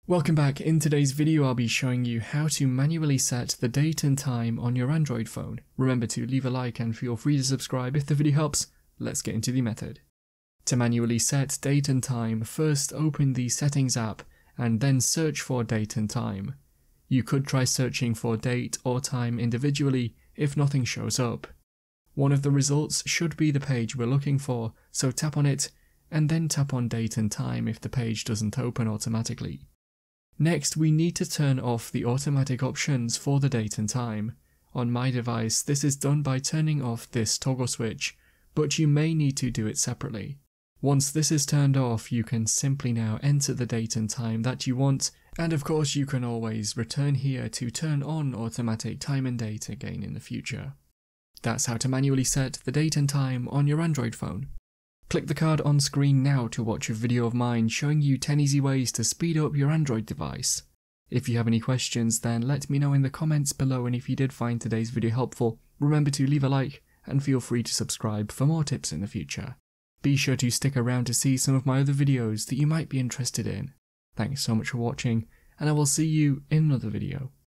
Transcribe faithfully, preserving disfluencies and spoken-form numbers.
Welcome back. In today's video I'll be showing you how to manually set the date and time on your Android phone. Remember to leave a like and feel free to subscribe if the video helps. Let's get into the method. To manually set date and time, first open the Settings app and then search for date and time. You could try searching for date or time individually if nothing shows up. One of the results should be the page we're looking for, so tap on it and then tap on date and time if the page doesn't open automatically. Next, we need to turn off the automatic options for the date and time. On my device, this is done by turning off this toggle switch, but you may need to do it separately. Once this is turned off, you can simply now enter the date and time that you want, and of course you can always return here to turn on automatic time and date again in the future. That's how to manually set the date and time on your Android phone. Click the card on screen now to watch a video of mine showing you ten easy ways to speed up your Android device. If you have any questions, then let me know in the comments below, and if you did find today's video helpful, remember to leave a like and feel free to subscribe for more tips in the future. Be sure to stick around to see some of my other videos that you might be interested in. Thanks so much for watching, and I will see you in another video.